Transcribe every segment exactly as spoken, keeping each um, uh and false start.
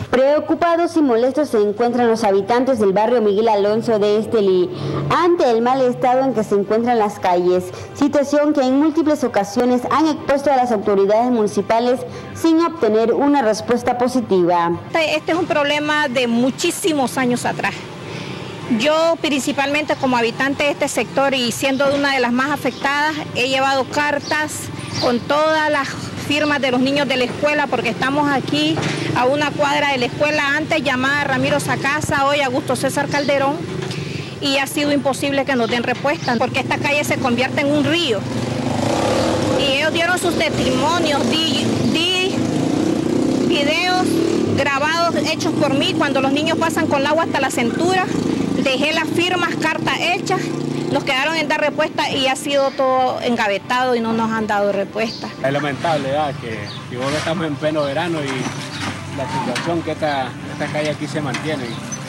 Preocupados y molestos se encuentran los habitantes del barrio Miguel Alonso de Estelí ante el mal estado en que se encuentran las calles, situación que en múltiples ocasiones han expuesto a las autoridades municipales sin obtener una respuesta positiva. Este es un problema de muchísimos años atrás. Yo principalmente como habitante de este sector y siendo una de las más afectadas, he llevado cartas con todas las firmas de los niños de la escuela, porque estamos aquí a una cuadra de la escuela, antes llamada Ramiro Sacasa, hoy Augusto César Calderón, y ha sido imposible que nos den respuesta, porque esta calle se convierte en un río. Y ellos dieron sus testimonios, di, di videos grabados, hechos por mí, cuando los niños pasan con el agua hasta la cintura, dejé las firmas, cartas hechas, nos quedaron en dar respuesta y ha sido todo engavetado y no nos han dado respuesta. Es lamentable, ¿verdad? Que digo que estamos en pleno verano y la situación que esta, esta calle aquí se mantiene.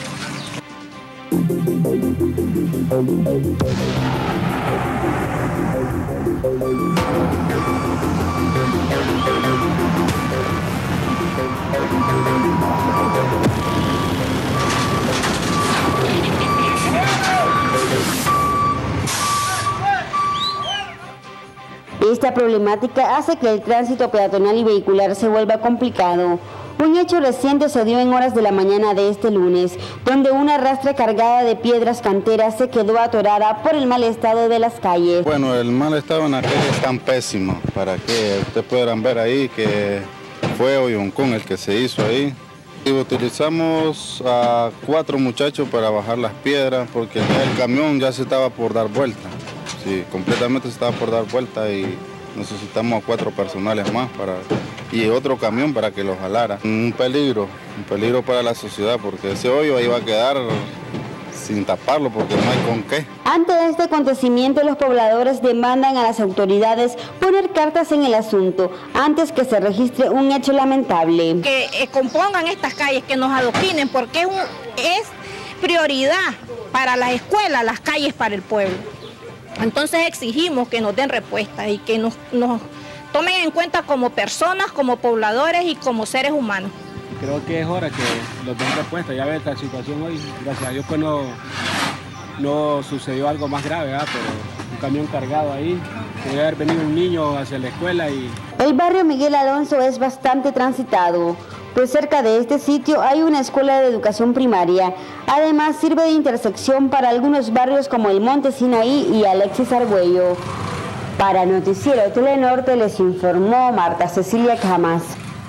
Esta problemática hace que el tránsito peatonal y vehicular se vuelva complicado. Un hecho reciente se dio en horas de la mañana de este lunes, donde una rastra cargada de piedras canteras se quedó atorada por el mal estado de las calles. Bueno, el mal estado en la calle es tan pésimo, para que ustedes puedan ver ahí que fue Oyoncón el que se hizo ahí. Y utilizamos a cuatro muchachos para bajar las piedras, porque ya el camión ya se estaba por dar vuelta. Sí, completamente se estaba por dar vuelta y necesitamos a cuatro personales más para, y otro camión para que los jalara. Un peligro, un peligro para la sociedad, porque ese hoyo ahí va a quedar sin taparlo porque no hay con qué. Ante este acontecimiento, los pobladores demandan a las autoridades poner cartas en el asunto antes que se registre un hecho lamentable. Que eh, compongan estas calles, que nos adoquinen, porque es, un, es prioridad para las escuelas, las calles para el pueblo. Entonces exigimos que nos den respuesta y que nos, nos tomen en cuenta como personas, como pobladores y como seres humanos. Creo que es hora que nos den respuesta. Ya ves esta situación hoy, gracias a Dios pues no, no sucedió algo más grave, ¿verdad? Pero un camión cargado ahí, podría haber venido un niño hacia la escuela y... El barrio Miguel Alonso es bastante transitado, pues cerca de este sitio hay una escuela de educación primaria. Además sirve de intersección para algunos barrios como el Monte Sinaí y Alexis Argüello. Para Noticiero Telenorte les informó Marta Cecilia Camas.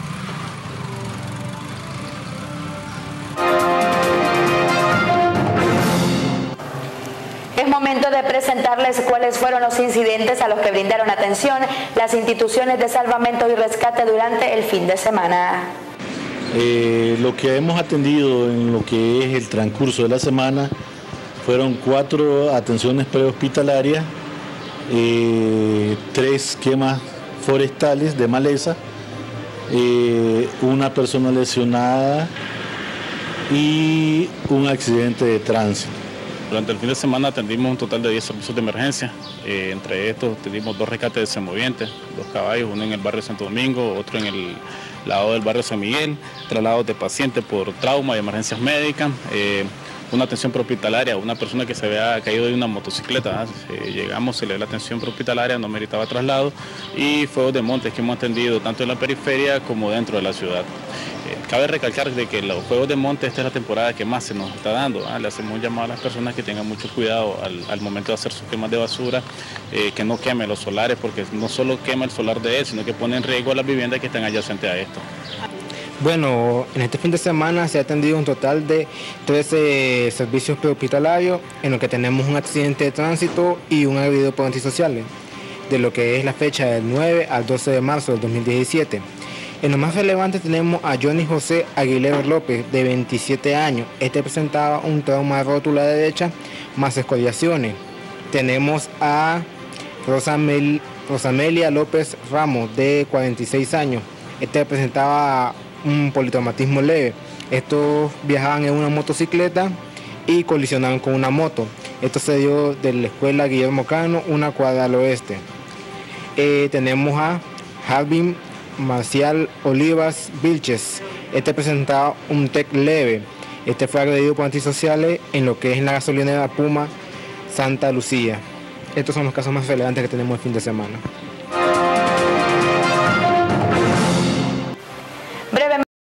Es momento de presentarles cuáles fueron los incidentes a los que brindaron atención las instituciones de salvamento y rescate durante el fin de semana. Eh, lo que hemos atendido en lo que es el transcurso de la semana fueron cuatro atenciones prehospitalarias, eh, tres quemas forestales de maleza, eh, una persona lesionada y un accidente de tránsito. Durante el fin de semana atendimos un total de diez servicios de emergencia, eh, entre estos tuvimos dos rescates de semovientes, dos caballos, uno en el barrio Santo Domingo, otro en el lado del barrio San Miguel, traslados de pacientes por trauma y emergencias médicas, eh, una atención prehospitalaria, una persona que se había caído de una motocicleta, eh, llegamos, se le dio la atención prehospitalaria, no meritaba traslado, y fuegos de montes que hemos atendido tanto en la periferia como dentro de la ciudad. Eh, cabe recalcar de que los fuegos de monte, esta es la temporada que más se nos está dando, ¿eh? Le hacemos un llamado a las personas que tengan mucho cuidado al, al momento de hacer sus quemas de basura, eh, que no quemen los solares, porque no solo quema el solar de él, sino que pone en riesgo a las viviendas que están adyacentes a esto. Bueno, en este fin de semana se ha atendido un total de trece servicios prehospitalarios, en lo que tenemos un accidente de tránsito y un agredido por antisociales, de lo que es la fecha del nueve al doce de marzo del dos mil diecisiete. En lo más relevante tenemos a Johnny José Aguilera López, de veintisiete años. Este presentaba un trauma de rótula derecha más escoriaciones. Tenemos a Rosamel, Rosamelia López Ramos, de cuarenta y seis años. Este presentaba un politraumatismo leve. Estos viajaban en una motocicleta y colisionaron con una moto. Esto se dio de la escuela Guillermo Cano, una cuadra al oeste. Eh, tenemos a Harvin Marcial Olivas Vilches. Este presentaba un T E C leve. Este fue agredido por antisociales en lo que es en la gasolinera Puma Santa Lucía. Estos son los casos más relevantes que tenemos el fin de semana.